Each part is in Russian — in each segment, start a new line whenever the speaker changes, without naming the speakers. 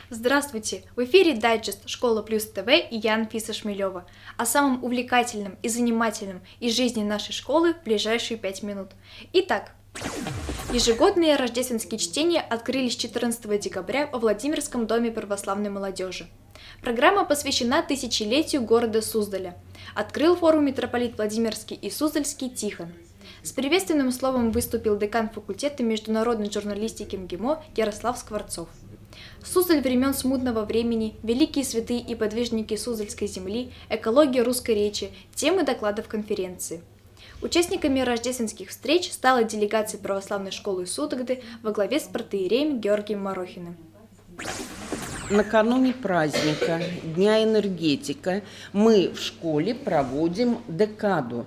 Здравствуйте! В эфире дайджест «Школа Плюс ТВ» и я, Анфиса Шмелева. О самом увлекательном и занимательном из жизни нашей школы в ближайшие 5 минут. Итак, ежегодные рождественские чтения открылись 14 декабря во Владимирском доме православной молодежи. Программа посвящена тысячелетию города Суздаля. Открыл форум митрополит Владимирский и Суздальский Тихон. С приветственным словом выступил декан факультета международной журналистики МГИМО Ярослав Скворцов. Суздаль времен смутного времени, великие святые и подвижники Суздальской земли, экология русской речи, темы докладов конференции. Участниками рождественских встреч стала делегация православной школы Судогды во главе с протоиереем Георгием Марохиным.
Накануне праздника Дня энергетика мы в школе проводим декаду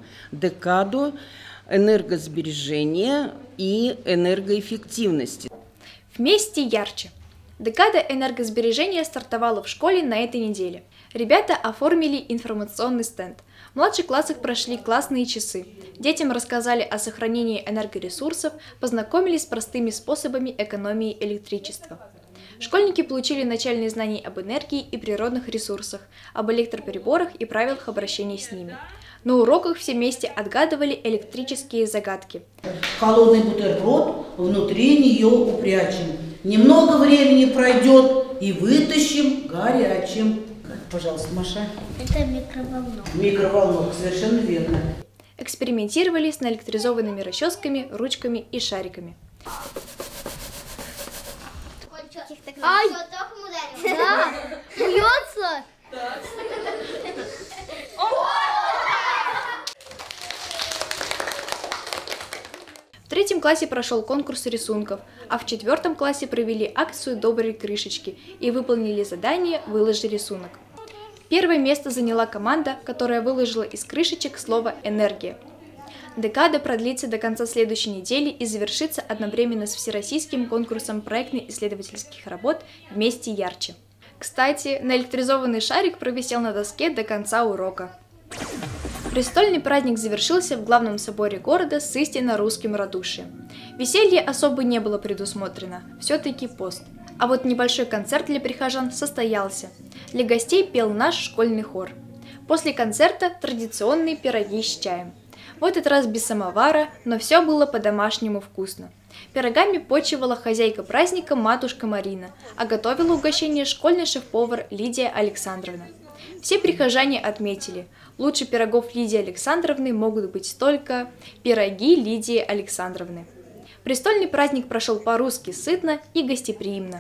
энергосбережения и энергоэффективности.
Вместе ярче! Декада энергосбережения стартовала в школе на этой неделе. Ребята оформили информационный стенд. В младших классах прошли классные часы. Детям рассказали о сохранении энергоресурсов, познакомились с простыми способами экономии электричества. Школьники получили начальные знания об энергии и природных ресурсах, об электроприборах и правилах обращения с ними. На уроках все вместе отгадывали электрические загадки.
Холодный бутерброд внутри нее упрячем. Немного времени пройдет и вытащим горячим. Пожалуйста, Маша.
Это микроволновка.
Микроволновка, совершенно верно.
Экспериментировали с наэлектризованными расческами, ручками и шариками.
Ай! Да! Бьется!
В 3 классе прошел конкурс рисунков, а в 4 классе провели акцию «Добрые крышечки» и выполнили задание «Выложи рисунок». Первое место заняла команда, которая выложила из крышечек слово «энергия». Декада продлится до конца следующей недели и завершится одновременно с всероссийским конкурсом проектно-исследовательских работ «Вместе ярче». Кстати, наэлектризованный шарик провисел на доске до конца урока. Престольный праздник завершился в главном соборе города с истинно русским радушием. Веселье особо не было предусмотрено, все-таки пост. А вот небольшой концерт для прихожан состоялся. Для гостей пел наш школьный хор. После концерта традиционные пироги с чаем. В этот раз без самовара, но все было по-домашнему вкусно. Пирогами почивала хозяйка праздника матушка Марина, а готовила угощение школьный шеф-повар Лидия Александровна. Все прихожане отметили, лучше пирогов Лидии Александровны могут быть только пироги Лидии Александровны. Престольный праздник прошел по-русски сытно и гостеприимно.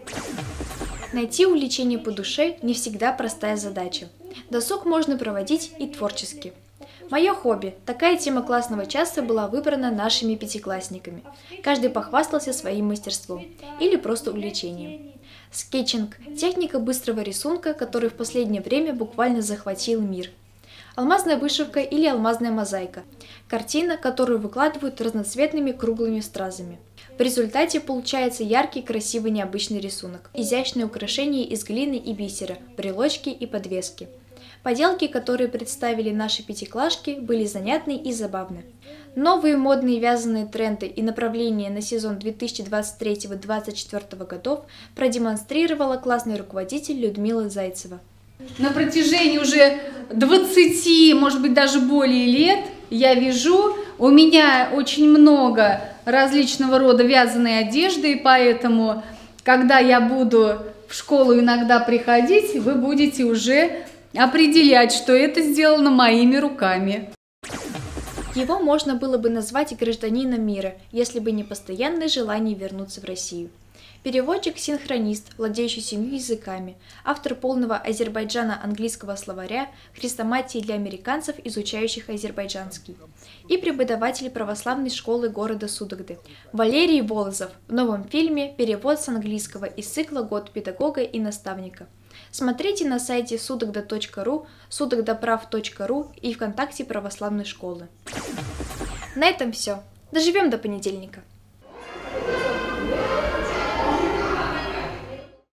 Найти увлечение по душе не всегда простая задача. Досуг можно проводить и творчески. Мое хобби. Такая тема классного часа была выбрана нашими пятиклассниками. Каждый похвастался своим мастерством или просто увлечением. Скетчинг – техника быстрого рисунка, который в последнее время буквально захватил мир. Алмазная вышивка или алмазная мозаика – картина, которую выкладывают разноцветными круглыми стразами. В результате получается яркий, красивый, необычный рисунок. Изящные украшения из глины и бисера, брелочки и подвески. Поделки, которые представили наши пятиклашки, были занятны и забавны. Новые модные вязаные тренды и направления на сезон 2023-2024 годов продемонстрировала классный руководитель Людмила Зайцева.
На протяжении уже 20, может быть, даже более лет я вяжу. У меня очень много различного рода вязаной одежды, и поэтому, когда я буду в школу иногда приходить, вы будете уже определять, что это сделано моими руками.
Его можно было бы назвать гражданином мира, если бы не постоянное желание вернуться в Россию. Переводчик-синхронист, владеющий 7 языками, автор полного Азербайджана-английского словаря, хрестоматии для американцев, изучающих азербайджанский, и преподаватель православной школы города Судогды. Валерий Волозов в новом фильме «Перевод с английского» из цикла «Год педагога и наставника». Смотрите на сайте sudogda.ru, sudogdaprav.ru и ВКонтакте православной школы. На этом все. Доживем до понедельника.